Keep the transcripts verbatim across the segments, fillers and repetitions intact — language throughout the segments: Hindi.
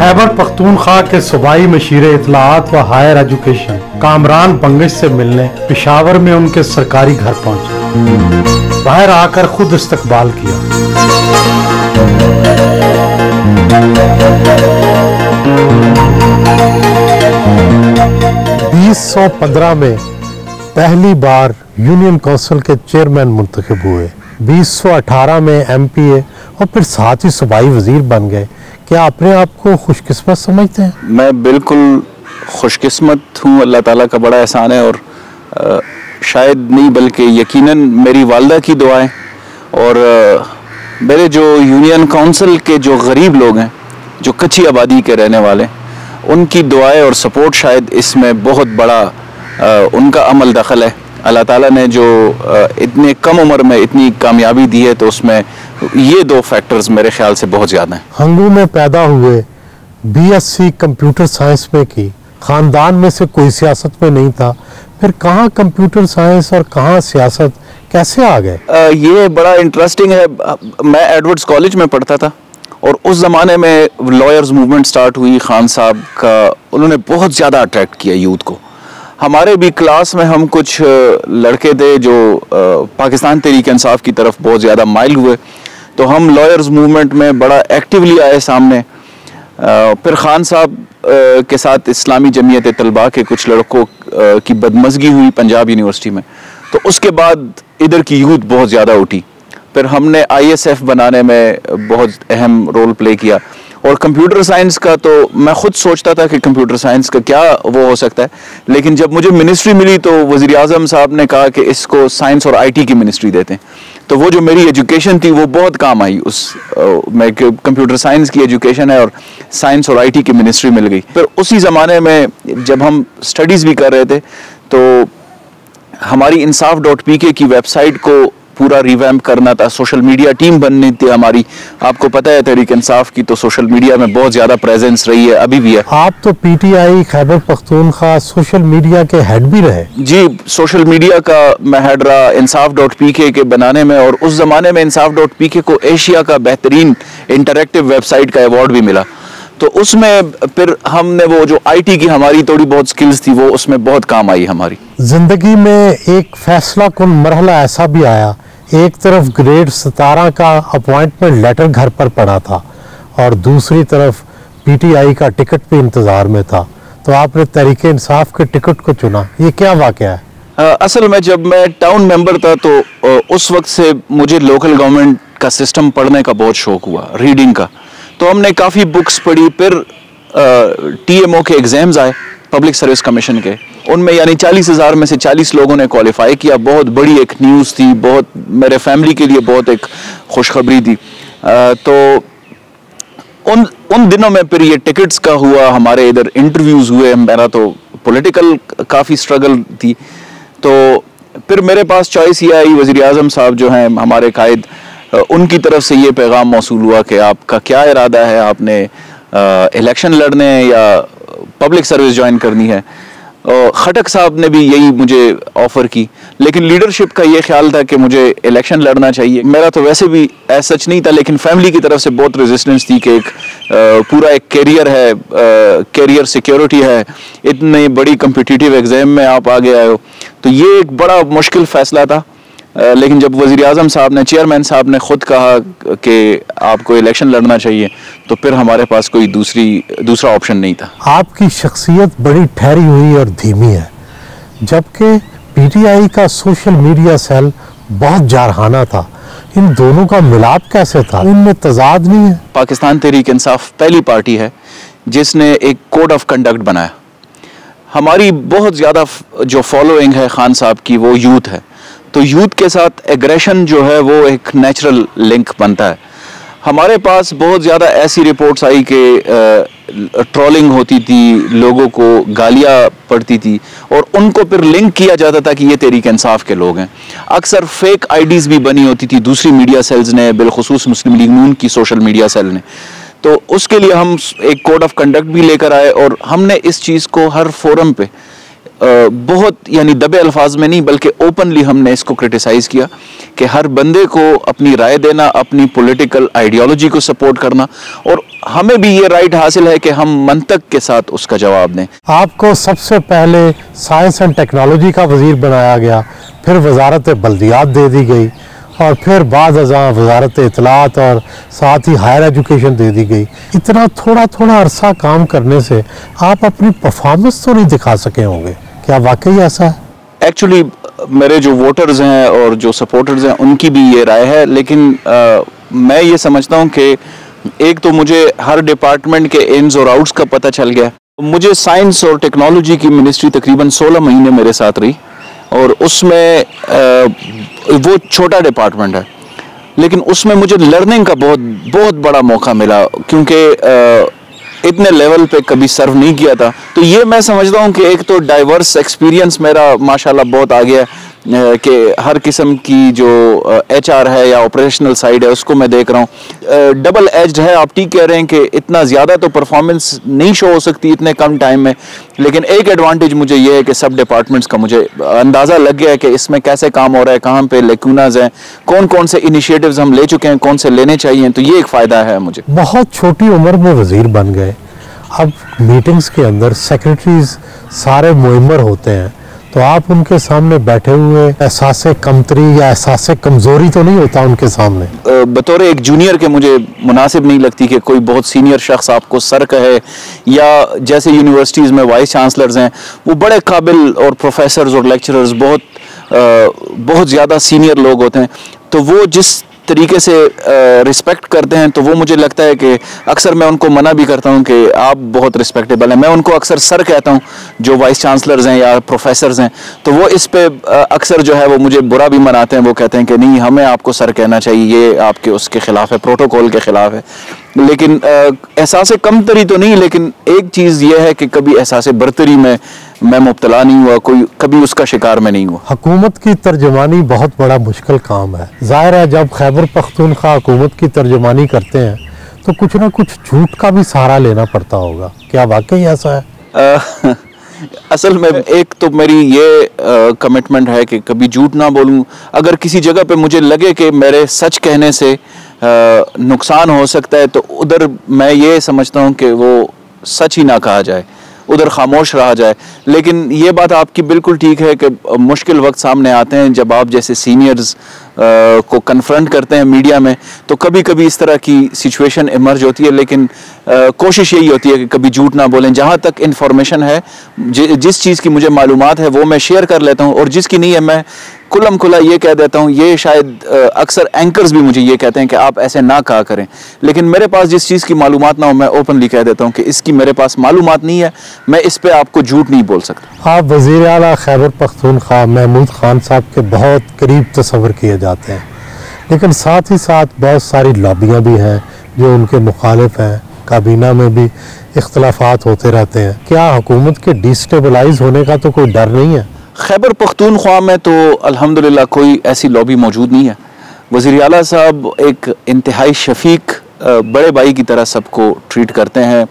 खैबर पख्तूनख्वा के सूबाई मशीर इत्तलाआत व हायर एजुकेशन कामरान बंगश से मिलने पेशावर में उनके सरकारी घर पहुंचे। बाहर आकर खुद इस्तकबाल किया। बीस सौ पंद्रह में पहली बार यूनियन काउंसिल के चेयरमैन मुंतखब हुए। बीस सौ अठारह में एम पी ए और फिर साथ ही सूबाई वजीर बन गए। क्या अपने आप को खुशकिस्मत समझते हैं? मैं बिल्कुल खुशकिस्मत हूँ। अल्लाह ताला का बड़ा एहसान है और आ, शायद नहीं बल्कि यकीनन मेरी वालदा की दुआएं और आ, मेरे जो यूनियन काउंसिल के जो गरीब लोग हैं, जो कच्ची आबादी के रहने वाले, उनकी दुआएं और सपोर्ट शायद इसमें बहुत बड़ा आ, उनका अमल दखल है। अल्लाह ताला ने जो आ, इतने कम उम्र में इतनी कामयाबी दी है, तो उसमें ये दो फैक्टर्स मेरे ख्याल से बहुत ज़्यादा हैं। हंगू में पैदा हुए, B S C computer science में की, ख़ानदान में से कोई सियासत में नहीं था, फिर कहाँ कंप्यूटर साइंस और कहाँ सियासत, कैसे आ गए? ये बड़ा इंटरेस्टिंग है। मैं एडवर्ड्स कॉलेज में पढ़ता था और उस ज़माने में लॉयर्स मूवमेंट स्टार्ट हुई। खान साहब का उन्होंने बहुत ज़्यादा अट्रैक्ट किया यूथ को। हमारे भी क्लास में हम कुछ लड़के थे जो पाकिस्तान तहरीक इंसाफ की तरफ बहुत ज़्यादा माइल हुए, तो हम लॉयर्स मूवमेंट में बड़ा एक्टिवली आए सामने। फिर खान साहब के साथ इस्लामी जमीयत तलबा के कुछ लड़कों की बदमज़गी हुई पंजाब यूनिवर्सिटी में, तो उसके बाद इधर की यूथ बहुत ज़्यादा उठी। फिर हमने आई एस एफ बनाने में बहुत अहम रोल प्ले किया। और कंप्यूटर साइंस का तो मैं खुद सोचता था कि कंप्यूटर साइंस का क्या वो हो सकता है, लेकिन जब मुझे मिनिस्ट्री मिली तो वज़ीर आज़म साहब ने कहा कि इसको साइंस और आईटी की मिनिस्ट्री देते हैं। तो वो जो मेरी एजुकेशन थी वो बहुत काम आई। उस मैं कंप्यूटर साइंस की एजुकेशन है और साइंस और आईटी की मिनिस्ट्री मिल गई। फिर उसी ज़माने में जब हम स्टडीज़ भी कर रहे थे तो हमारी इंसाफ डॉट पी के की वेबसाइट को पूरा रिवैम्प करना था, सोशल मीडिया टीम बननी थी हमारी। आपको पता है तहरीक इंसाफ की तो सोशल मीडिया में बहुत ज़्यादा प्रेजेंस रही है, अभी भी है। आप तो P T I Khyber Pakhtunkhwa social media के हेड भी रहे। जी, सोशल मीडिया का मैं हेड रहा इंसाफ डॉट पी के के बनाने में, और उस ज़माने में इंसाफ डॉट पी के को एशिया का बेहतरीन इंटरेक्टिव वेबसाइट का अवार्ड भी मिला। तो उसमें फिर हमने वो जो आईटी की हमारी थोड़ी बहुत स्किल्स थी वो उसमें बहुत काम आई हमारी। जिंदगी में एक फैसला कुन मरहला ऐसा भी आया, एक तरफ ग्रेड सतारह का अपॉइंटमेंट लेटर घर पर पड़ा था और दूसरी तरफ पीटीआई का टिकट भी इंतजार में था, तो आपने तहरीक इंसाफ के टिकट को चुना। ये क्या वाकया है? आ, असल में जब मैं टाउन मेंबर था तो आ, उस वक्त से मुझे लोकल गवर्नमेंट का सिस्टम पढ़ने का बहुत शौक हुआ, रीडिंग का। तो हमने काफ़ी बुक्स पढ़ी। फिर टी एम ओ के एग्ज़ाम्स आए पब्लिक सर्विस कमीशन के, उनमें यानी चालीस हज़ार में से चालीस लोगों ने क्वालिफाई किया। बहुत बड़ी एक न्यूज़ थी, बहुत मेरे फैमिली के लिए बहुत एक खुशखबरी थी। आ, तो उन उन दिनों में फिर ये टिकट्स का हुआ, हमारे इधर इंटरव्यूज़ हुए। मेरा तो पॉलिटिकल काफ़ी स्ट्रगल थी, तो फिर मेरे पास चॉइस ये आई, वज़ीर आज़म साहब जो हैं हमारे कायद, उनकी तरफ से ये पैगाम मौसूल हुआ कि आपका क्या इरादा है, आपने इलेक्शन लड़ने या पब्लिक सर्विस ज्वाइन करनी है। खटक साहब ने भी यही मुझे ऑफ़र की, लेकिन लीडरशिप का ये ख्याल था कि मुझे इलेक्शन लड़ना चाहिए। मेरा तो वैसे भी ऐसा सच नहीं था, लेकिन फैमिली की तरफ से बहुत रेजिस्टेंस थी कि एक पूरा एक कैरियर है, कैरियर सिक्योरिटी है, इतनी बड़ी कम्पिटिटिव एग्ज़ाम में आप आगे आए हो, तो ये एक बड़ा मुश्किल फ़ैसला था। लेकिन जब वज़ीर आज़म साहब ने, चेयरमैन साहब ने खुद कहा कि आपको इलेक्शन लड़ना चाहिए, तो फिर हमारे पास कोई दूसरी दूसरा ऑप्शन नहीं था। आपकी शख्सियत बड़ी ठहरी हुई और धीमी है, जबकि पीटीआई का सोशल मीडिया सेल बहुत जारहाना था। इन दोनों का मिलाप कैसे था? इनमें तजाद नहीं है? पाकिस्तान तहरीक इंसाफ पहली पार्टी है जिसने एक कोड ऑफ कंडक्ट बनाया। हमारी बहुत ज़्यादा जो फॉलोइंग है खान साहब की वो यूथ है, तो यूथ के साथ एग्रेशन जो है वो एक नेचुरल लिंक बनता है। हमारे पास बहुत ज़्यादा ऐसी रिपोर्ट्स आई कि ट्रोलिंग होती थी, लोगों को गालियाँ पड़ती थी और उनको फिर लिंक किया जाता था कि ये तहरीक इंसाफ के लोग हैं। अक्सर फेक आईडीज़ भी बनी होती थी दूसरी मीडिया सेल्स ने, बिलखुसूस मुस्लिम लीग नून की सोशल मीडिया सेल ने। तो उसके लिए हम एक कोड ऑफ कंडक्ट भी लेकर आए और हमने इस चीज़ को हर फोरम पे बहुत यानी दबे अल्फाज में नहीं बल्कि ओपनली हमने इसको क्रिटिसाइज़ किया कि हर बंदे को अपनी राय देना, अपनी पॉलिटिकल आइडियोलॉजी को सपोर्ट करना, और हमें भी ये राइट हासिल है कि हम मंतक के साथ उसका जवाब दें। आपको सबसे पहले साइंस एंड टेक्नोलॉजी का वज़ीर बनाया गया, फिर वजारत बल्दियात दे दी गई, और फिर बाद अज़ां वजारत इत्तलात और साथ ही हायर एजुकेशन दे दी गई। इतना थोड़ा थोड़ा अरसा काम करने से आप अपनी परफॉर्मेंस तो नहीं दिखा सके होंगे, क्या वाकई ऐसा है? एक्चुअली मेरे जो वोटर्स हैं और जो सपोर्टर्स हैं उनकी भी ये राय है, लेकिन आ, मैं ये समझता हूँ कि एक तो मुझे हर डिपार्टमेंट के इन्स और आउट्स का पता चल गया। मुझे साइंस और टेक्नोलॉजी की मिनिस्ट्री तकरीबन सोलह महीने मेरे साथ रही, और उसमें वो छोटा डिपार्टमेंट है लेकिन उसमें मुझे लर्निंग का बहुत बहुत बड़ा मौका मिला, क्योंकि इतने लेवल पे कभी सर्व नहीं किया था। तो ये मैं समझता हूँ कि एक तो डाइवर्स एक्सपीरियंस मेरा माशाल्लाह बहुत आ गया कि हर किस्म की जो एच आर है या ऑपरेशनल साइड है उसको मैं देख रहा हूँ। डबल एज्ड है, आप ठीक कह रहे हैं कि इतना ज़्यादा तो परफॉर्मेंस नहीं शो हो सकती इतने कम टाइम में, लेकिन एक एडवांटेज मुझे ये है कि सब डिपार्टमेंट्स का मुझे अंदाज़ा लग गया है कि इसमें कैसे काम हो रहा है, कहाँ पे लेकुनाज हैं, कौन कौन से इनिशिएटिव्स हम ले चुके हैं, कौन से लेने चाहिए। तो ये एक फ़ायदा है मुझे। बहुत छोटी उम्र में वज़ीर बन गए, अब मीटिंग्स के अंदर सेक्रेटरीज सारे मुइम्मर होते हैं, तो आप उनके सामने बैठे हुए एहसास कमतरी या एहसास कमज़ोरी तो नहीं होता उनके सामने? बतौर एक जूनियर के मुझे मुनासिब नहीं लगती कि कोई बहुत सीनियर शख्स आपको सर कहे, या जैसे यूनिवर्सिटीज़ में वाइस चांसलर्स हैं वो बड़े काबिल और प्रोफेसर्स और लेक्चरर्स बहुत बहुत ज़्यादा सीनियर लोग होते हैं, तो वो जिस तरीके से रिस्पेक्ट करते हैं तो वो मुझे लगता है कि अक्सर मैं उनको मना भी करता हूं कि आप बहुत रिस्पेक्टेबल हैं। मैं उनको अक्सर सर कहता हूं जो वाइस चांसलर्स हैं या प्रोफेसर्स हैं, तो वो इस पे अक्सर जो है वो मुझे बुरा भी मनाते हैं। वो कहते हैं कि नहीं, हमें आपको सर कहना चाहिए, ये आपके उसके ख़िलाफ़ है, प्रोटोकॉल के ख़िलाफ़ है। लेकिन एहसास कमतरी तो नहीं, लेकिन एक चीज़ ये है कि कभी एहसास बरतरी में मैं मुब्तला नहीं हुआ, कोई कभी उसका शिकार में नहीं हुआ। हुकूमत की तर्जमानी बहुत बड़ा मुश्किल काम है। ज़ाहिर है जब खैबर पख्तूनख्वा हुकूमत की तर्जमानी करते हैं तो कुछ ना कुछ झूठ का भी सहारा लेना पड़ता होगा, क्या वाकई ऐसा है? आ, असल में एक तो मेरी ये कमिटमेंट है कि कभी झूठ ना बोलूं। अगर किसी जगह पे मुझे लगे कि मेरे सच कहने से आ, नुकसान हो सकता है तो उधर मैं ये समझता हूं कि वो सच ही ना कहा जाए, उधर खामोश रहा जाए। लेकिन ये बात आपकी बिल्कुल ठीक है कि मुश्किल वक्त सामने आते हैं जब आप जैसे सीनियर्स को कन्फ्रंट करते हैं मीडिया में, तो कभी कभी इस तरह की सिचुएशन इमर्ज होती है। लेकिन आ, कोशिश यही होती है कि कभी झूठ ना बोलें। जहाँ तक इन्फॉर्मेशन है, जि, जिस चीज़ की मुझे मालूमात है वो मैं शेयर कर लेता हूँ, और जिसकी नहीं है मैं खुल्लम खुला ये कह देता हूँ। ये शायद अक्सर एंकर्स भी मुझे ये कहते हैं कि आप ऐसे ना कहा करें, लेकिन मेरे पास जिस चीज़ की मालूमात ना हो मैं ओपनली कह देता हूँ कि इसकी मेरे पास मालूमात नहीं है, मैं इस पे आपको झूठ नहीं बोल सकता। आप वज़ीर आला खैबर पख्तूनख्वा महमूद खान साहब के बहुत करीब तस्वर किए जाते हैं, लेकिन साथ ही साथ बहुत सारी लॉबियाँ भी हैं जो उनके मुखालिफ हैं, काबीना में भी इख्तलाफात होते रहते हैं। क्या हुकूमत के डिस्टेबलाइज होने का तो कोई डर नहीं है? खैबर पख्तूनख्वा में तो अल्हम्दुलिल्लाह कोई ऐसी लॉबी मौजूद नहीं है। वज़ीर आला साहब एक इंतहाई शफीक बड़े भाई की तरह सबको ट्रीट करते हैं।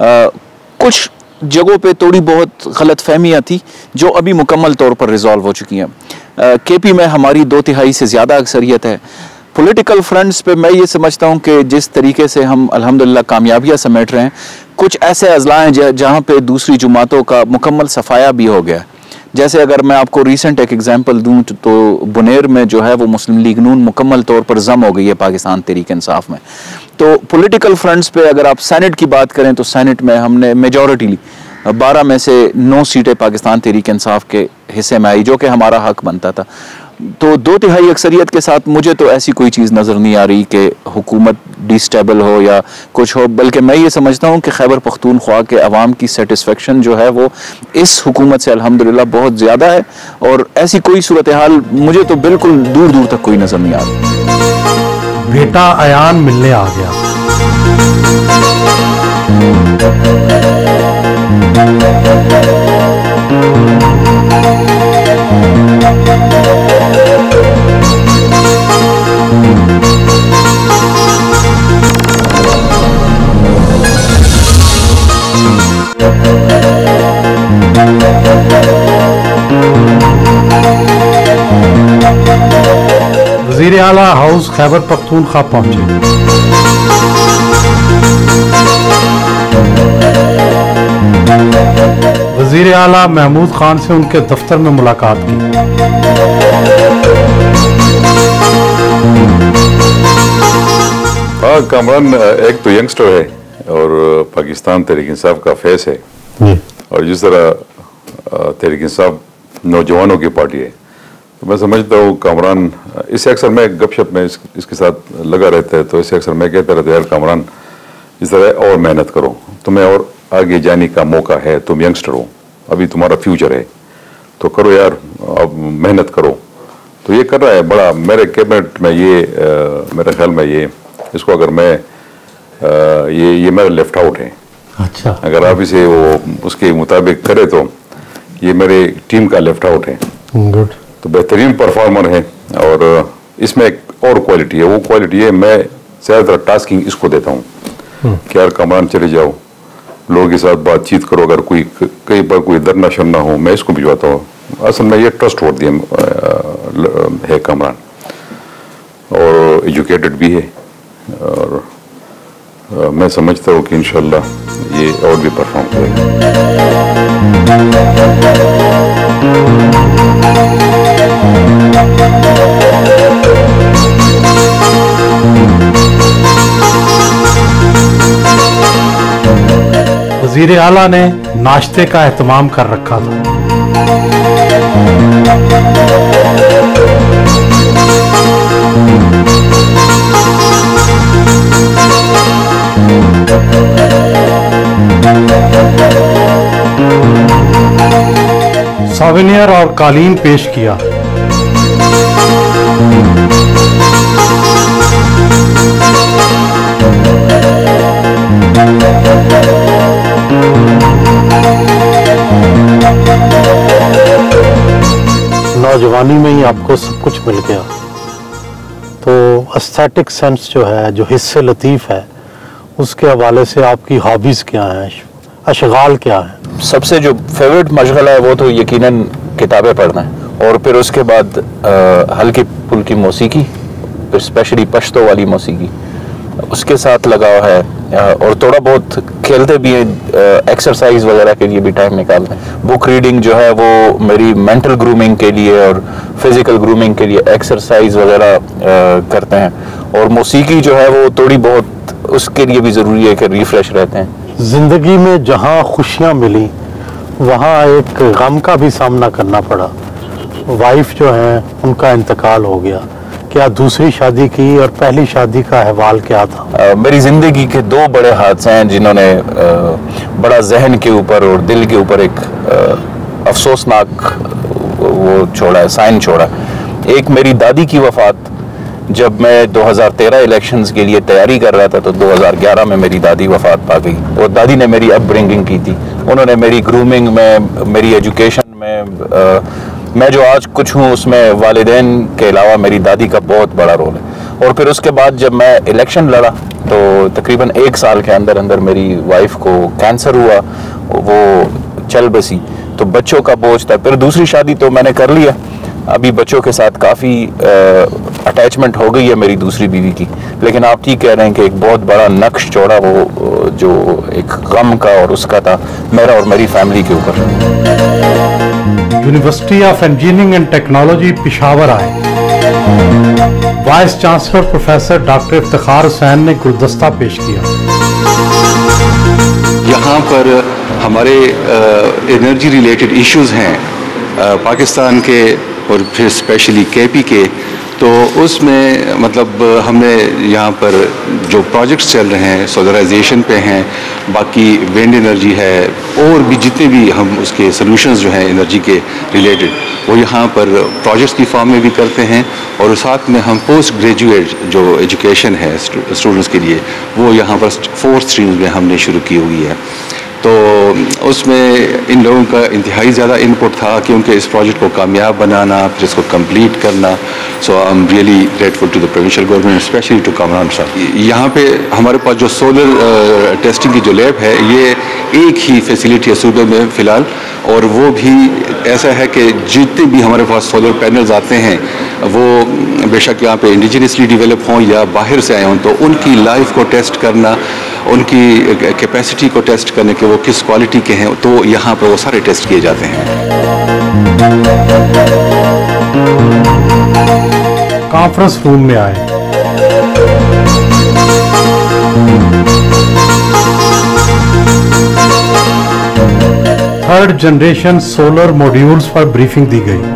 कुछ जगहों पे थोड़ी बहुत गलत फहमियाँ थी जो अभी मुकम्मल तौर पर रिजॉल्व हो चुकी हैं। के पी में हमारी दो तिहाई से ज़्यादा अक्सरियत है। पॉलिटिकल फ्रंट्स पे मैं ये समझता हूँ कि जिस तरीके से हम अल्हम्दुलिल्लाह कामयाबियाँ समेट रहे हैं, कुछ ऐसे अजला हैं जहाँ पे दूसरी जुमातों का मुकम्मल सफाया भी हो गया। जैसे अगर मैं आपको रीसेंट एक एग्जांपल दूं तो बुनेर में जो है वो मुस्लिम लीग नून मुकम्मल तौर पर जम हो गई है पाकिस्तान तहरीक इंसाफ में। तो पॉलिटिकल फ्रंट्स पे अगर आप सेनेट की बात करें तो सेनेट में हमने मेजॉरिटी ली, बारह में से नौ सीटें पाकिस्तान तहरीक इंसाफ के हिस्से में आई, जो कि हमारा हक बनता था। तो दो तिहाई अक्सरियत के साथ मुझे तो ऐसी कोई चीज़ नज़र नहीं आ रही कि हुकूमत डिस्टेबल हो या कुछ हो, बल्कि मैं ये समझता हूँ कि खैबर पख्तूनख्वा के अवाम की सेटिस्फेक्शन जो है वो इस हुकूमत से अल्हम्दुलिल्लाह बहुत ज़्यादा है, और ऐसी कोई सूरत हाल मुझे तो बिल्कुल दूर दूर तक कोई नज़र नहीं आ रही। बेटा अयान मिलने आ गया। Thank you. आला हाउस खैबर पख्तूनख्वा पहुंचे। वजीर आला महमूद खान से उनके दफ्तर में मुलाकात की। हाँ, कामरान एक तो यंगस्टर है और पाकिस्तान तहरीक इंसाफ का फेस है, और जिस तरह तहरीक इंसाफ नौजवानों की पार्टी है, तो मैं समझता हूँ कामरान, इससे अक्सर मैं गपशप में इस, इसके साथ लगा रहता है, तो इससे अक्सर मैं कहता रहता यार कामरान इस तरह और मेहनत करो, तुम्हें और आगे जाने का मौका है, तुम यंगस्टर हो, अभी तुम्हारा फ्यूचर है, तो करो यार, अब मेहनत करो। तो ये कर रहा है बड़ा, मेरे कैबिनेट में ये आ, मेरे ख्याल में ये इसको अगर मैं आ, ये ये मेरा लेफ्ट आउट है। अच्छा, अगर आप इसे वो उसके मुताबिक करे तो ये मेरे टीम का लेफ्ट आउट है। गुड। तो बेहतरीन परफॉर्मर है, और इसमें एक और क्वालिटी है, वो क्वालिटी है मैं ज़्यादातर टास्किंग इसको देता हूँ कि यार कामरान चले जाओ, लोगों के साथ बातचीत करो, अगर कोई कहीं पर कोई दरना शरना हो मैं इसको भिजवाता हूँ। असल में ये ट्रस्ट वर्दी है कामरान, और एजुकेटेड भी है, और आ, मैं समझता हूँ कि इंशाल्लाह ये और भी परफॉर्म करेगा। वजीर आला ने नाश्ते का एहतमाम कर रखा था। सॉवेनियर और कालीन पेश किया। नौजवानी में ही आपको सब कुछ मिल गया, तो एस्थेटिक सेंस जो है, जो हिस्से लतीफ़ है, उसके हवाले से आपकी हॉबीज़ क्या हैं, अशगाल क्या हैं? सबसे जो फेवरेट मशगला है वो तो यकीनन किताबें पढ़ना है, और फिर उसके बाद आ, हल्की फुल्की मौसीकी, फिर स्पेशली पश्तो वाली मौसीकी, उसके साथ लगाव है, और थोड़ा बहुत खेलते भी हैं, एक्सरसाइज वगैरह के लिए भी टाइम निकालते हैं। बुक रीडिंग जो है वो मेरी मेंटल ग्रूमिंग के लिए और फिजिकल ग्रूमिंग के लिए एक्सरसाइज वगैरह करते हैं, और मौसीकी जो है वो थोड़ी बहुत उसके लिए भी ज़रूरी है कि रिफ्रेश रहते हैं। ज़िंदगी में जहाँ खुशियाँ मिली वहाँ एक गम का भी सामना करना पड़ा। वाइफ जो है उनका इंतकाल हो गया, क्या दूसरी शादी की और पहली शादी का अहवाल क्या था? आ, मेरी ज़िंदगी के दो बड़े हादसे हैं जिन्होंने आ, बड़ा जहन के ऊपर और दिल के ऊपर एक आ, अफसोसनाक वो छोड़ा है, साइन छोड़ा। एक मेरी दादी की वफ़ात, जब मैं दो हज़ार तेरह इलेक्शंस के लिए तैयारी कर रहा था तो दो हज़ार ग्यारह में मेरी दादी वफ़ात पा गई। और दादी ने मेरी अपब्रिंगिंग की थी, उन्होंने मेरी ग्रूमिंग में, मेरी एजुकेशन में, आ, मैं जो आज कुछ हूँ उसमें वालिदैन के अलावा मेरी दादी का बहुत बड़ा रोल है। और फिर उसके बाद जब मैं इलेक्शन लड़ा तो तकरीबन एक साल के अंदर अंदर मेरी वाइफ को कैंसर हुआ, वो चल बसी, तो बच्चों का बोझ था। फिर दूसरी शादी तो मैंने कर लिया, अभी बच्चों के साथ काफ़ी अटैचमेंट हो गई है मेरी दूसरी बीवी की, लेकिन आप ठीक कह रहे हैं कि एक बहुत बड़ा नक्श छोड़ा वो जो एक गम का और उसका था मेरा और मेरी फैमिली के ऊपर। University of engineering and technology Peshawar आए। Vice chancellor professor doctor Iftikhar Hussain ने गुलदस्ता पेश किया। यहाँ पर हमारे एनर्जी रिलेटेड इश्यूज हैं आ, पाकिस्तान के और फिर स्पेशली केपी के, तो उसमें मतलब हमने यहाँ पर जो प्रोजेक्ट्स चल रहे हैं सोलराइजेशन पे हैं, बाकी विंड एनर्जी है, और भी जितने भी हम उसके सॉल्यूशंस जो हैं एनर्जी के रिलेटेड वो यहाँ पर प्रोजेक्ट्स की फॉर्म में भी करते हैं, और साथ में हम पोस्ट ग्रेजुएट जो एजुकेशन है स्टूडेंट्स के लिए वो यहाँ पर फोर स्ट्रीम्स में हमने शुरू की हुई है। तो उसमें इन लोगों का इंतहाई ज़्यादा इनपुट था क्योंकि इस प्रोजेक्ट को कामयाब बनाना, फिर इसको कंप्लीट करना। So I am really grateful to the provincial government, specially to Kamran साहब। यहाँ पे हमारे पास जो सोलर टेस्टिंग की जो लैब है, ये एक ही फैसिलिटी है सूबे में फ़िलहाल, और वो भी ऐसा है कि जितने भी हमारे पास सोलर पैनल्स आते हैं वो बेशक यहाँ पे इंडिजिनसली डेवलप हों या बाहर से आए हों, तो उनकी लाइफ को टेस्ट करना, उनकी कैपेसिटी को टेस्ट करने के वो किस क्वालिटी के हैं, तो यहाँ पर वो सारे टेस्ट किए जाते हैं। कॉन्फ्रेंस रूम में आए। थर्ड जनरेशन सोलर मॉड्यूल्स पर ब्रीफिंग दी गई।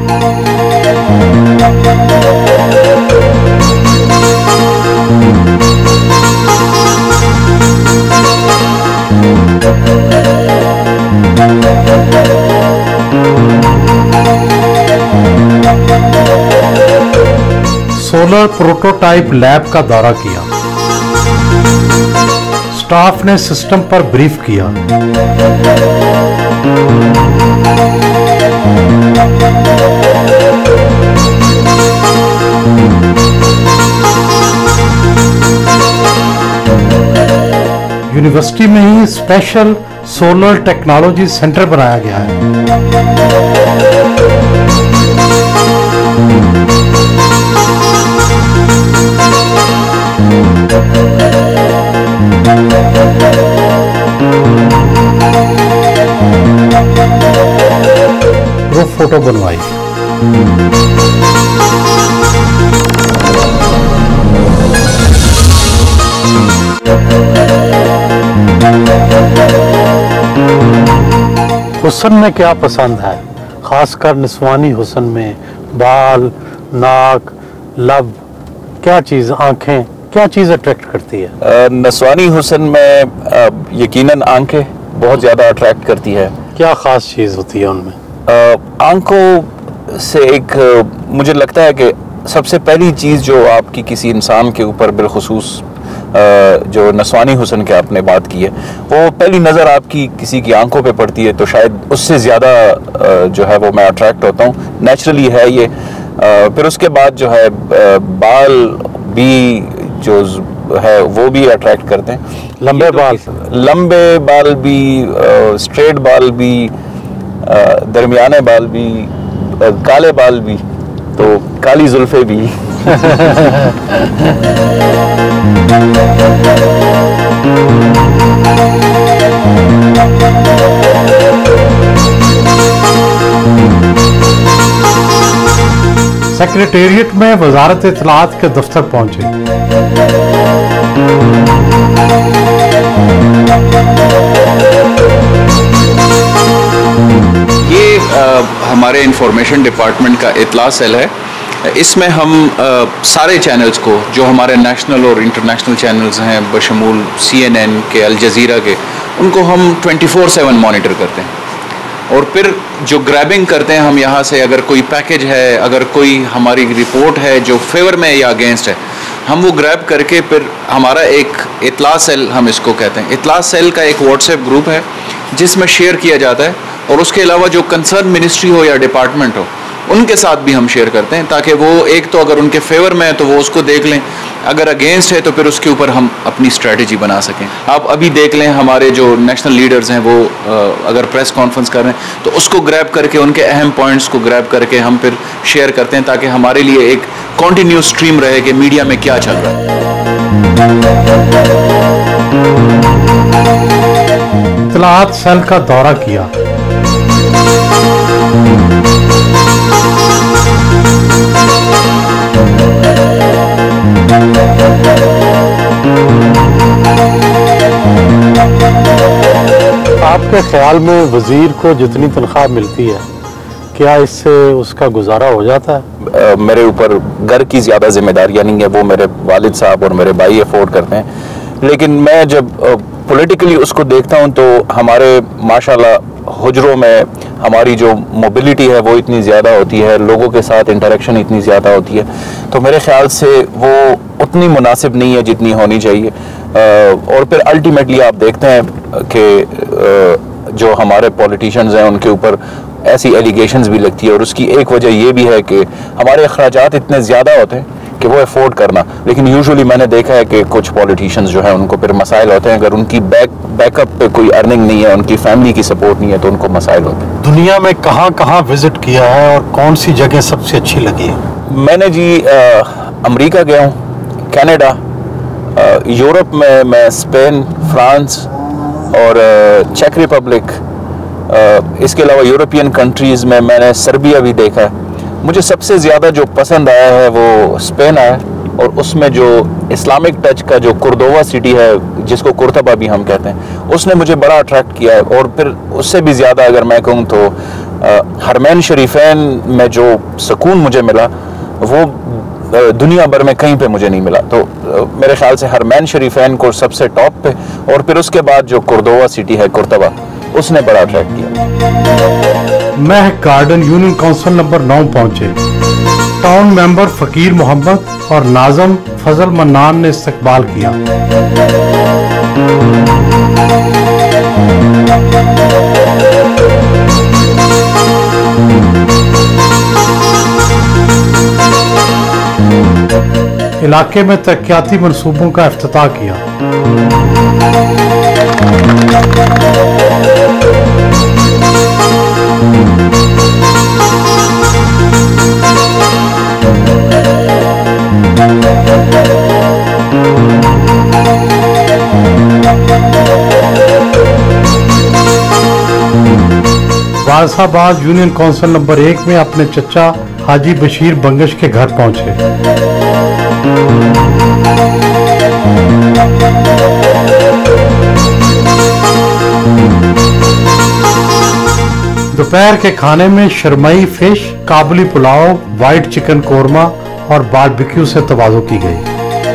सोलर प्रोटोटाइप लैब का दौरा किया। स्टाफ ने सिस्टम पर ब्रीफ किया। यूनिवर्सिटी में ही स्पेशल सोलर टेक्नोलॉजी सेंटर बनाया गया है। ग्रुप फोटो बनवाई। हुस्न में क्या पसंद है, खासकर निस्वानी हुस्न में? बाल, नाक, लब, क्या चीज़, आंखें, क्या चीज़ अट्रैक्ट करती है? नस्वानी हुस्न में यकीनन आंखें बहुत ज़्यादा अट्रैक्ट करती है। क्या ख़ास चीज़ होती है उनमें? आंखों से एक मुझे लगता है कि सबसे पहली चीज़ जो आपकी किसी इंसान के ऊपर बिलखुसूस जो नस्वानी हुस्न की आपने बात की है, वो पहली नज़र आपकी किसी की आंखों पे पड़ती है तो शायद उससे ज़्यादा जो है वो मैं अट्रैक्ट होता हूँ। नेचुरली है ये। फिर उसके बाद जो है बाल भी जो है वो भी अट्रैक्ट करते हैं। लंबे बाल, लंबे बाल भी, स्ट्रेट बाल भी, दरमियाने बाल भी, काले बाल भी, तो काली जुल्फे भी। सेक्रेटेरिएट में वजारत इत्तलात के दफ्तर पहुंचे। ये आ, हमारे इंफॉर्मेशन डिपार्टमेंट का इत्तला सेल है। इसमें हम आ, सारे चैनल्स को, जो हमारे नेशनल और इंटरनेशनल चैनल्स हैं बशमूल सी एन एन के, अल जज़ीरा के, उनको हम ट्वेंटी फोर सेवन मॉनिटर करते हैं। और फिर जो ग्रैबिंग करते हैं हम यहाँ से, अगर कोई पैकेज है, अगर कोई हमारी रिपोर्ट है जो फेवर में या अगेंस्ट है, हम वो ग्रैब करके फिर हमारा एक इत्तला सेल, हम इसको कहते हैं, इत्तला सेल का एक व्हाट्सएप ग्रुप है जिसमें शेयर किया जाता है। और उसके अलावा जो कंसर्न मिनिस्ट्री हो या डिपार्टमेंट हो, उनके साथ भी हम शेयर करते हैं, ताकि वो एक तो अगर उनके फेवर में है तो वो उसको देख लें, अगर अगेंस्ट है तो फिर उसके ऊपर हम अपनी स्ट्रेटजी बना सकें। आप अभी देख लें, हमारे जो नेशनल लीडर्स हैं वो अगर प्रेस कॉन्फ्रेंस कर रहे हैं तो उसको ग्रैब करके, उनके अहम पॉइंट्स को ग्रैब करके हम फिर शेयर करते हैं, ताकि हमारे लिए एक कॉन्टिन्यूस स्ट्रीम रहे कि मीडिया में क्या चल रहा है। इत्तलात सेल का दौरा किया। आपके ख्याल में वजीर को जितनी तनख्वाह मिलती है, क्या इससे उसका गुजारा हो जाता है? आ, मेरे ऊपर घर की ज़्यादा जिम्मेदारियां नहीं है, वो मेरे वालिद साहब और मेरे भाई अफोर्ड करते हैं। लेकिन मैं जब पॉलिटिकली उसको देखता हूं तो हमारे माशाल्लाह हुजरों में हमारी जो मोबिलिटी है वो इतनी ज़्यादा होती है, लोगों के साथ इंटरेक्शन इतनी ज़्यादा होती है, तो मेरे ख्याल से वो उतनी मुनासिब नहीं है जितनी होनी चाहिए। और फिर अल्टीमेटली आप देखते हैं कि जो हमारे पॉलिटिशियंस हैं उनके ऊपर ऐसी एलिगेशंस भी लगती है, और उसकी एक वजह ये भी है कि हमारे अखराजात इतने ज़्यादा होते हैं कि वो अफोर्ड करना। लेकिन यूजुअली मैंने देखा है कि कुछ पॉलिटिशियंस जो है उनको फिर मसाइल होते हैं, अगर उनकी बैक बैकअप पे कोई अर्निंग नहीं है, उनकी फैमिली की सपोर्ट नहीं है, तो उनको मसाइल होते हैं। दुनिया में कहाँ कहाँ विजिट किया है और कौन सी जगह सबसे अच्छी लगी है? मैंने जी आ, अमेरिका गया हूँ, कनाडा, यूरोप में मैं स्पेन, फ्रांस और चेक रिपब्लिक, इसके अलावा यूरोपियन कंट्रीज़ में मैंने सर्बिया भी देखा है। मुझे सबसे ज़्यादा जो पसंद आया है वो स्पेन आया, और उसमें जो इस्लामिक टच का जो कुर्दोवा सिटी है, जिसको कुर्तबा भी हम कहते हैं, उसने मुझे बड़ा अट्रैक्ट किया है। और फिर उससे भी ज़्यादा अगर मैं कहूँ तो हरमैन शरीफैन में जो सुकून मुझे मिला वो दुनिया भर में कहीं पे मुझे नहीं मिला। तो मेरे ख्याल से हरमैन शरीफैन को सबसे टॉप पे, और फिर उसके बाद जो कुर्दोवा सिटी है कुर्तबा, उसने बड़ा अट्रैक्ट किया। Mehak garden union council number नौ पहुंचे। टाउन मेंबर फकीर मोहम्मद और नाजम फजल मन्नान ने इस्तकबाल किया। इलाके में तरक्याती मंसूबों का इफ्तिताह किया। वासाबाद यूनियन काउंसिल नंबर एक में अपने चचा हाजी बशीर बंगश के घर पहुंचे। दोपहर के खाने में शर्मई fish, Kabuli pulao, white chicken korma और बारबेक्यू से तवाज़ो की गई।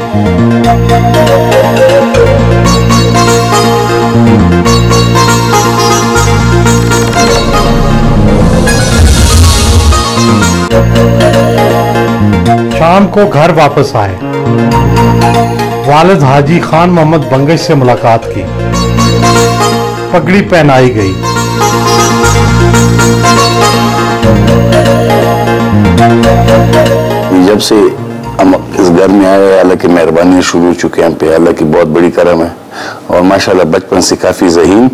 शाम को घर वापस आए। वालिद हाजी खान मोहम्मद बंगश से मुलाकात की। पगड़ी पहनाई गई। जब से हम इस घर में आए, अल्लाह की मेहरबानी शुरू हो चुके हैं हम पे, अल्लाह की बहुत बड़ी करम है। और माशाल्लाह बचपन से काफ़ी ज़हीन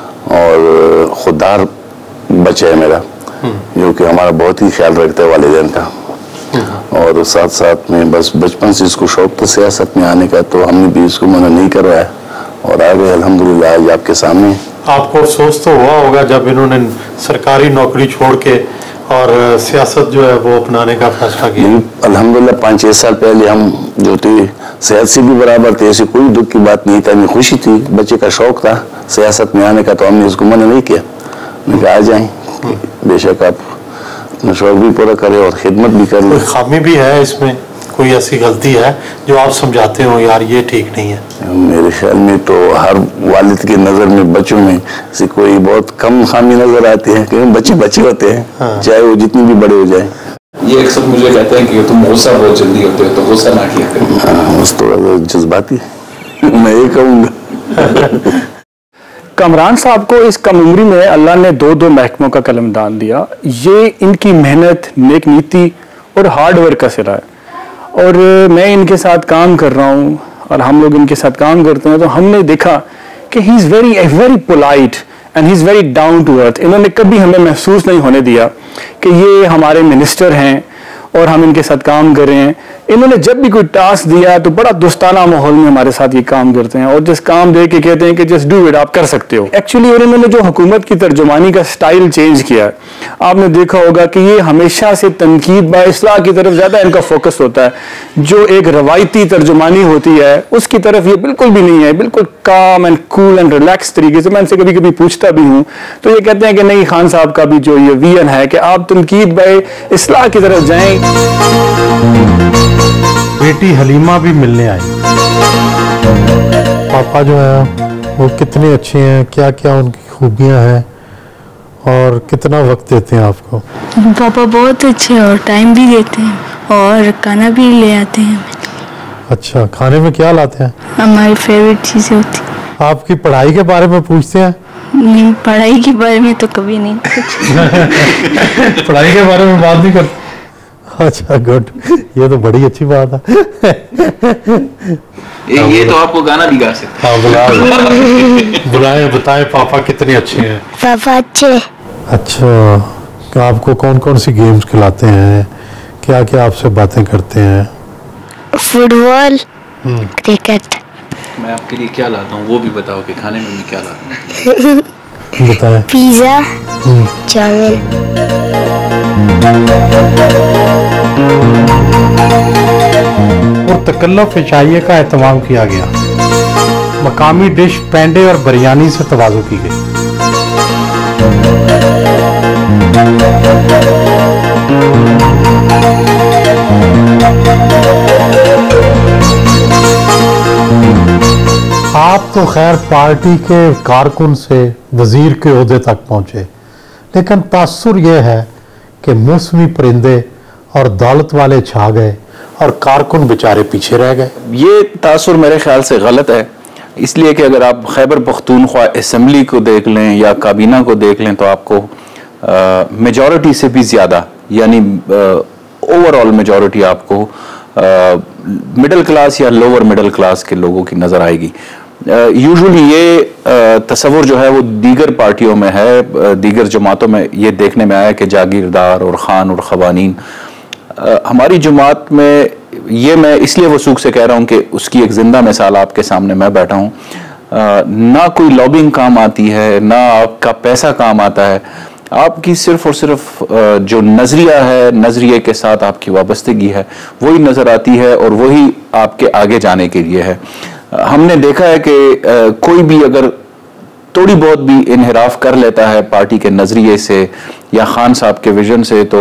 और खुददार बच्चा है मेरा, जो कि हमारा बहुत ही ख्याल रखता है वालिदैन का। और साथ साथ में बस बचपन से इसको शौक था सियासत में आने का, तो हमने भी इसको मना नहीं करवाया और आ गए अल्हम्दुलिल्लाह आज आपके सामने। आपको अफसोस तो हुआ होगा जब इन्होंने सरकारी नौकरी छोड़ के और सियासत जो है वो अपनाने का फैसला किया? अल्हम्दुलिल्लाह पाँच छः साल पहले हम जो थे सेहत से भी बराबर थे, ऐसी कोई दुख की बात नहीं था, हमें खुशी थी, बच्चे का शौक था सियासत में आने का, तो हमने इसको मना नहीं किया। मैंने कहा आ जाएं, बेशक आप अपना शौक भी पूरा करें और खिदमत भी कर लें। खामी भी है इसमें, कोई ऐसी गलती है जो आप समझाते हो यार ये ठीक नहीं है? मेरे ख्याल में तो हर वालिद की नज़र में बच्चों में से कोई बहुत कम खामी नजर आती है, क्योंकि बच्चे बच्चे होते हैं। हाँ। चाहे वो जितनी भी बड़े हो जाए। ये अक्सर मुझे कहते हैं कि तुम गुस्सा बहुत जल्दी होते हो, तो गुस्सा ना किया करो। हाँ, बस थोड़ा जज्बाती मैं ये कहूँगा। कामरान साहब को इस कम उम्री में अल्लाह ने दो दो महकमों का कलमदान दिया। ये इनकी मेहनत, नेक नीति और हार्ड वर्क का सिला है। और मैं इनके साथ काम कर रहा हूँ और हम लोग इनके साथ काम करते हैं, तो हमने देखा कि he is very very polite and he is very down to earth. इन्होंने कभी हमें महसूस नहीं होने दिया कि ये हमारे मिनिस्टर हैं और हम इनके साथ काम कर रहे हैं। इन्होंने जब भी कोई टास्क दिया तो बड़ा दोस्ताना माहौल में हमारे साथ ये काम करते हैं और जिस काम दे के कहते हैं कि जस्ट डू इट, आप कर सकते हो। एक्चुअली और इन्होंने जो हुकूमत की तर्जुमानी का स्टाइल चेंज किया है, आपने देखा होगा कि ये हमेशा से तनकीद बा इस्लाह की तरफ ज़्यादा इनका फोकस होता है। जो एक रवायती तर्जुमानी होती है उसकी तरफ ये बिल्कुल भी नहीं है, बिल्कुल काम एंड कूल एंड रिलैक्स तरीके से। मैं इनसे कभी कभी पूछता भी हूँ तो ये कहते हैं कि नहीं, खान साहब का भी जो ये विजन है कि आप तनकीद बाय इस्लाह की तरफ जाएं। बेटी हलीमा भी मिलने आई। पापा जो है वो कितने अच्छे हैं, क्या क्या उनकी खूबियां हैं और कितना वक्त देते हैं आपको? पापा बहुत अच्छे हैं और टाइम भी देते हैं और खाना भी ले आते हैं। अच्छा, खाने में क्या लाते हैं? हमारी फेवरेट चीज़ें होती हैं। आपकी पढ़ाई के बारे में पूछते हैं? नहीं, पढ़ाई के बारे में तो कभी नहीं। पढ़ाई के बारे में बात नहीं करते? अच्छा गुड, ये तो बड़ी अच्छी बात है। ये, ये तो आपको गाना भी गा सकते हैं। हाँ बुलाए बुलाए, बताएं पापा कितने अच्छे हैं। पापा अच्छे। अच्छा, तो आपको कौन कौन सी गेम्स खिलाते हैं, क्या क्या आपसे बातें करते हैं? Football, cricket. मैं आपके लिए क्या लाता हूँ वो भी बताओ कि खाने में मैं क्या लाता हूँ। बताएं। Pizza, chowmein. और तकल्लुफ़ इशाइये का एहतमाम किया गया। मकामी डिश पेंडे और बिरयानी से तवाज़ु की गई। आप तो खैर पार्टी के कारकुन से वजीर के ओहदे तक पहुंचे, लेकिन तासुर यह है कि मौसमी परिंदे और दौलत वाले छा गए और कारकुन बेचारे पीछे रह गए। ये तासुर मेरे ख्याल से गलत है, इसलिए कि अगर आप खैबर पख्तूनख्वा असम्बली को देख लें या काबीना को देख लें तो आपको मेजॉरिटी से भी ज़्यादा, यानी ओवरऑल मेजॉरिटी आपको मिडिल क्लास या लोअर मिडिल क्लास के लोगों की नज़र आएगी। यूजुअली uh, ये uh, तस्वुर जो है वो दीगर पार्टियों में है, uh, दीगर जमातों में ये देखने में आया कि जागीरदार और ख़ान और ख़वानीन। uh, हमारी जमात में ये मैं इसलिए वसूख से कह रहा हूँ कि उसकी एक ज़िंदा मिसाल आपके सामने मैं बैठा हूँ। uh, ना कोई लॉबिंग काम आती है, ना आपका पैसा काम आता है, आपकी सिर्फ और सिर्फ uh, जो नज़रिया है, नज़रिए के साथ आपकी वाबस्तगी है, वही नज़र आती है और वही आपके आगे जाने के लिए है। हमने देखा है कि कोई भी अगर थोड़ी बहुत भी इनहिराफ कर लेता है पार्टी के नज़रिए से या खान साहब के विजन से, तो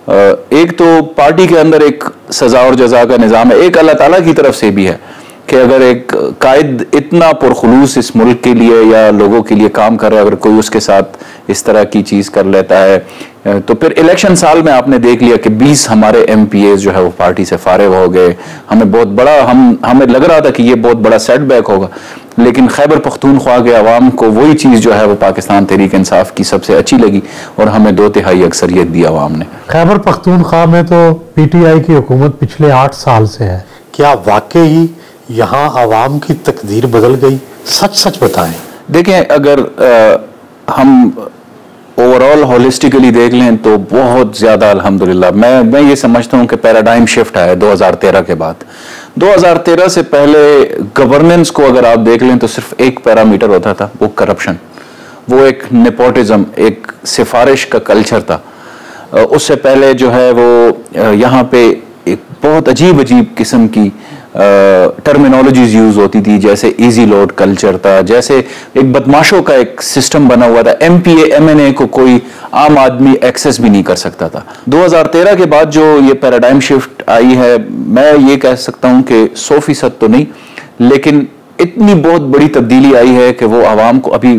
एक तो पार्टी के अंदर एक सज़ा और जज़ा का निज़ाम है, एक अल्लाह ताला की तरफ से भी है कि अगर एक कायद इतना पुरखुलूस इस मुल्क के लिए या लोगों के लिए काम कर रहा है, अगर कोई उसके साथ इस तरह की चीज़ कर लेता है तो फिर इलेक्शन साल में आपने देख लिया कि बीस हमारे एम पी एज जो है वो पार्टी से फारिग हो गए। हमें बहुत बड़ा हम हमें लग रहा था कि ये बहुत बड़ा सेटबैक होगा, लेकिन खैबर पख्तूनख्वा के अवाम को वही चीज़ जो है वो पाकिस्तान तहरीक इंसाफ की सबसे अच्छी लगी और हमें दो तिहाई अक्सरियत दी अवाम ने। खैबर पख्तूनख्वा में तो पी टी आई की हुकूमत पिछले आठ साल से है, क्या वाकई यहाँ अवाम की तकदीर बदल गई? सच सच बताएं। देखें, अगर आ, हम ओवरऑल होलिस्टिकली देख लें तो बहुत ज़्यादा अल्हम्दुलिल्लाह मैं मैं ये समझता हूँ कि पैराडाइम शिफ्ट आया दो हज़ार तेरह के बाद। दो हज़ार तेरह से पहले गवर्नेंस को अगर आप देख लें तो सिर्फ एक पैरामीटर होता था, वो करप्शन, वो एक नेपोटिज्म, एक सिफारिश का कल्चर था। उससे पहले जो है वो यहाँ पे एक बहुत अजीब अजीब किस्म की टर्मिनोलॉजीज यूज होती थी, जैसे इजी लोड कल्चर था, जैसे एक बदमाशों का एक सिस्टम बना हुआ था, M P A M N A को कोई आम आदमी एक्सेस भी नहीं कर सकता था। दो हज़ार तेरह के बाद जो ये पैराडाइम शिफ्ट आई है, मैं ये कह सकता हूँ कि सौ फीसद तो नहीं, लेकिन इतनी बहुत बड़ी तब्दीली आई है कि वो आवाम को अभी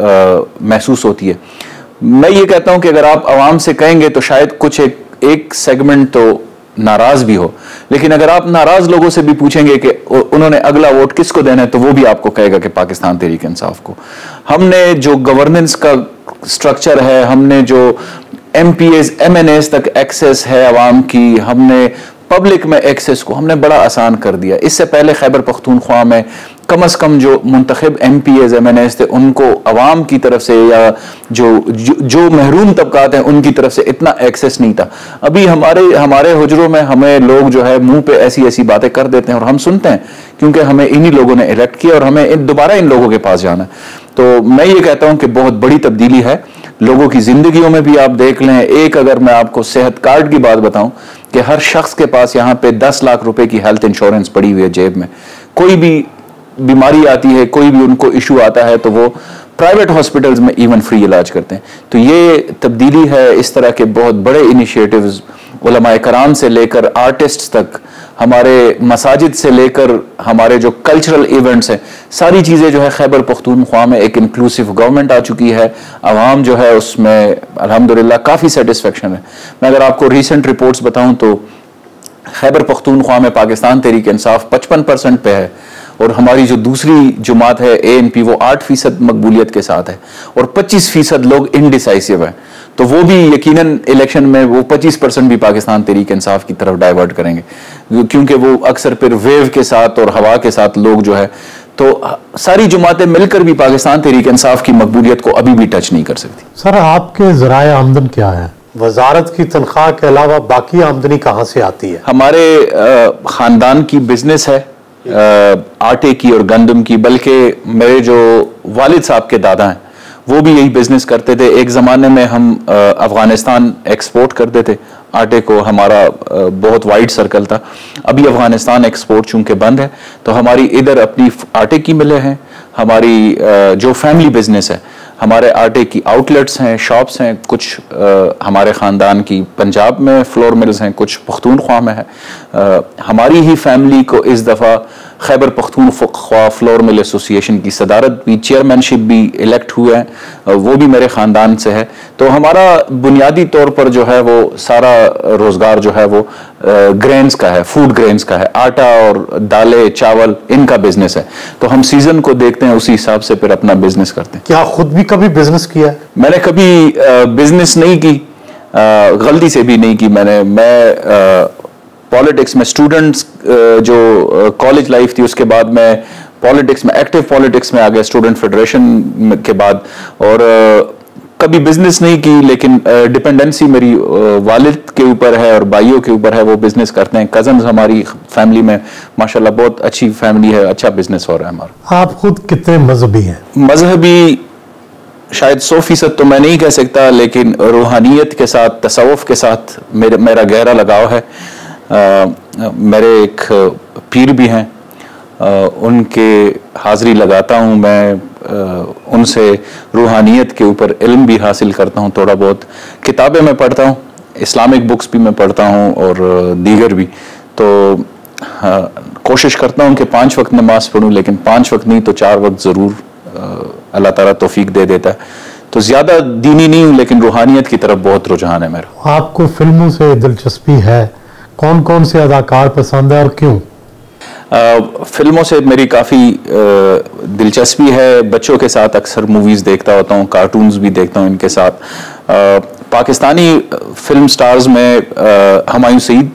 महसूस होती है। मैं ये कहता हूँ कि अगर आप आवाम से कहेंगे तो शायद कुछ एक, एक सेगमेंट तो नाराज भी हो, लेकिन अगर आप नाराज लोगों से भी पूछेंगे कि उन्होंने अगला वोट किसको देना है तो वो भी आपको कहेगा कि पाकिस्तान तहरीक इंसाफ को। हमने जो गवर्नेंस का स्ट्रक्चर है, हमने जो M P As M N As तक एक्सेस है आवाम की, हमने पब्लिक में एक्सेस को हमने बड़ा आसान कर दिया। इससे पहले खैबर पख्तूनख्वा में कम अज़ कम जो मुंतखब M P As M N As थे उनको अवाम की तरफ से या जो जो, जो महरूम तबकात हैं उनकी तरफ से इतना एक्सेस नहीं था। अभी हमारे हमारे हुजरों में हमें लोग जो है मुंह पे ऐसी ऐसी बातें कर देते हैं और हम सुनते हैं, क्योंकि हमें इन्हीं लोगों ने इलेक्ट किया और हमें दोबारा इन लोगों के पास जाना है। तो मैं ये कहता हूँ कि बहुत बड़ी तब्दीली है लोगों की जिंदगियों में भी। आप देख लें, एक अगर मैं आपको सेहत कार्ड की बात बताऊं कि हर शख्स के पास यहाँ पे दस लाख रुपए की हेल्थ इंश्योरेंस पड़ी हुई है जेब में। कोई भी बीमारी आती है, कोई भी उनको इशू आता है तो वो प्राइवेट हॉस्पिटल्स में इवन फ्री इलाज करते हैं। तो ये तब्दीली है। इस तरह के बहुत बड़े इनिशिएटिव्स उलमाए कराम से लेकर आर्टिस्ट्स तक, हमारे मसाजिद से लेकर हमारे जो कल्चरल इवेंट्स हैं, सारी चीज़ें जो है खैबर पख्तूनख्वा में एक इंक्लूसिव गवर्नमेंट आ चुकी है। आवाम जो है उसमें अल्हम्दुलिल्लाह काफ़ी सेटिस्फेक्शन है। मैं अगर आपको रीसेंट रिपोर्ट्स बताऊं तो खैबर पख्तूनख्वा में पाकिस्तान तहरीक इंसाफ पचपन परसेंट पे है और हमारी जो दूसरी जमात है ए एन पी वो आठ फीसद मकबूलियत के साथ है और पच्चीस फीसद लोग इनडिसाइसिव हैं। तो वो भी यकीनन इलेक्शन में वो पच्चीस परसेंट भी पाकिस्तान तहरीक इंसाफ की तरफ डाइवर्ट करेंगे, क्योंकि वो अक्सर फिर वेव के साथ और हवा के साथ लोग जो है, तो सारी जमातें मिलकर भी पाकिस्तान तहरीक इंसाफ की मकबूलियत को अभी भी टच नहीं कर सकती। सर, आपके ज़राए आमदन क्या है? वजारत की तनख्वाह के अलावा बाकी आमदनी कहाँ से आती है? हमारे ख़ानदान की बिजनेस है आटे की और गंदम की, बल्कि मेरे जो वालिद साहब के दादा हैं वो भी यही बिजनेस करते थे। एक ज़माने में हम अफ़गानिस्तान एक्सपोर्ट करते थे आटे को, हमारा बहुत वाइड सर्कल था। अभी अफ़गानिस्तान एक्सपोर्ट चूंकि बंद है तो हमारी इधर अपनी आटे की मिलें हैं। हमारी जो फैमिली बिजनेस है, हमारे आटे की आउटलेट्स हैं, शॉप्स हैं, कुछ आ, हमारे ख़ानदान की पंजाब में फ्लोर मिल्स हैं, कुछ पख्तूनख्वा में है। आ, हमारी ही फैमिली को इस दफ़ा Khyber Pakhtunkhwa flour mill association की सदारत भी, चेयरमैनशिप भी इलेक्ट हुए हैं, वो भी मेरे ख़ानदान से है। तो हमारा बुनियादी तौर पर जो है वो सारा रोज़गार जो है वो ग्रेन्स का है, फूड ग्रेन्स का है, आटा और दालें चावल इनका बिजनेस है। तो हम सीजन को देखते हैं, उसी हिसाब से फिर अपना बिजनेस करते हैं। क्या खुद भी कभी बिजनेस किया है? मैंने कभी बिजनेस नहीं की, गलती से भी नहीं की मैंने। मैं पॉलिटिक्स में स्टूडेंट्स जो कॉलेज लाइफ थी उसके बाद मैं पॉलिटिक्स में, एक्टिव पॉलिटिक्स में आ गया स्टूडेंट फेडरेशन के बाद, और कभी बिजनेस नहीं की। लेकिन डिपेंडेंसी मेरी वालिद के ऊपर है और भाइयों के ऊपर है, वो बिजनेस करते हैं। कजन्स हमारी फैमिली में माशाल्लाह बहुत अच्छी फैमिली है, अच्छा बिजनेस हो रहा है हमारा। आप खुद कितने मजहबी हैं? मजहबी शायद सौ फीसद तो मैं नहीं कह सकता, लेकिन रूहानियत के साथ, तसव्वुफ के साथ मेरे मेरा गहरा लगाव है। आ, मेरे एक पीर भी हैं, आ, उनके हाज़री लगाता हूँ मैं, आ, उनसे रूहानियत के ऊपर इल्म भी हासिल करता हूँ, थोड़ा बहुत किताबें मैं पढ़ता हूँ, इस्लामिक बुक्स भी मैं पढ़ता हूँ और दीगर भी। तो आ, कोशिश करता हूँ कि पाँच वक्त नमाज पढ़ूँ, लेकिन पाँच वक्त नहीं तो चार वक्त ज़रूर अल्लाह ताला तौफीक दे देता है। तो ज़्यादा दीनी नहीं हूँ, लेकिन रूहानियत की तरफ बहुत रुझान है मेरा। आपको फिल्मों से दिलचस्पी है? कौन कौन से अदाकार पसंद है और क्यों? आ, फिल्मों से मेरी काफ़ी दिलचस्पी है। बच्चों के साथ अक्सर मूवीज़ देखता होता हूँ, कार्टून्स भी देखता हूँ इनके साथ। आ, पाकिस्तानी फिल्म स्टार्स में हुमायूं सईद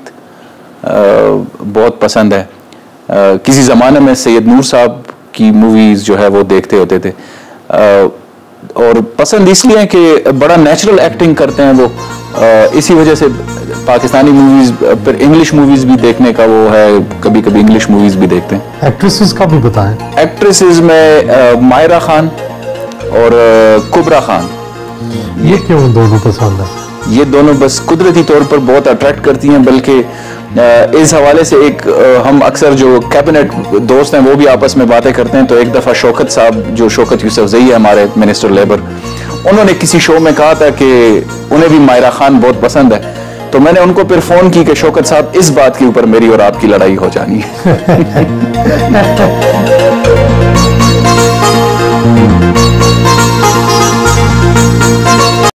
बहुत पसंद है। आ, किसी ज़माने में सैयद नूर साहब की मूवीज़ जो है वो देखते होते थे, आ, और पसंद इसलिए है कि बड़ा नेचुरल एक्टिंग करते हैं वो। आ, इसी वजह से पाकिस्तानी मूवीज, फिर इंग्लिश मूवीज भी देखने का वो है, कभी कभी इंग्लिश मूवीज भी देखते हैं। एक्ट्रेसेस का भी बताएं। एक्ट्रेसेस में मायरा खान और कुबरा खान। ये क्यों दोनों पसंद है? ये दोनों बस कुदरती तौर पर बहुत अट्रैक्ट करती हैं, बल्कि इस हवाले से एक हम अक्सर जो कैबिनेट दोस्त हैं वो भी आपस में बातें करते हैं। तो एक दफ़ा शौकत साहब, जो शौकत यूसुफजई है हमारे मिनिस्टर लेबर, उन्होंने किसी शो में कहा था कि उन्हें भी मायरा खान बहुत पसंद है। तो मैंने उनको फिर फोन की कि शौकत साहब, इस बात के ऊपर मेरी और आपकी लड़ाई हो जानी है।